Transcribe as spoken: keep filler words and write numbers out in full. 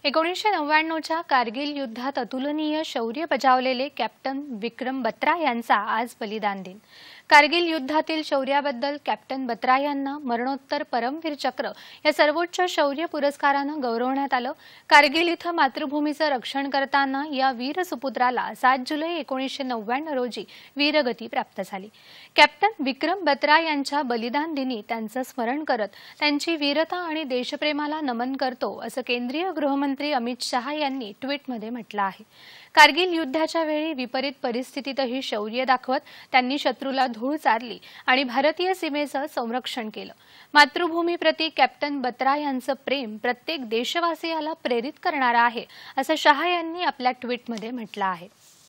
एकोणीसशे नव्याण्णवच्या कारगिल युद्धात अतुलनीय शौर्य बजावलेले कॅप्टन विक्रम बत्रा यांचा आज बलिदान दिन। कारगिल युद्धातील शौर्याबद्दल कॅप्टन बत्रा यांना मरणोत्तर परमवीर चक्र या सर्वोच्च शौर्य पुरस्काराने गौरवण्यात आलं। कारगिल इथं मातृभूमीचं रक्षण करताना या वीर सुपुत्राला सात जुलै एकोणीसशे नव्याण्णव रोजी वीरगती प्राप्त झाली। कॅप्टन विक्रम बत्रा यांच्या बलिदान दिनी त्यांचं स्मरण करत त्यांची वीरता आणि देशप्रेमाला नमन करतो असं केंद्रीय गृहमंत्री अमित शहा यांनी ट्विटमध्ये म्हटलं आहे। कारगिल युद्धाच्या वेळी विपरीत परिस्थितीतही शौर्य दाखवत त्यांनी शत्रूला धूळ चारली आणि भारतीय सीमेचं संरक्षण केलं। मातृभूमीप्रती कॅप्टन बत्रा यांचं प्रेम प्रत्येक देशवासियाला प्रेरित करणारं आहे असं शहा यांनी आपल्या ट्विटमध्ये म्हटलं आहे।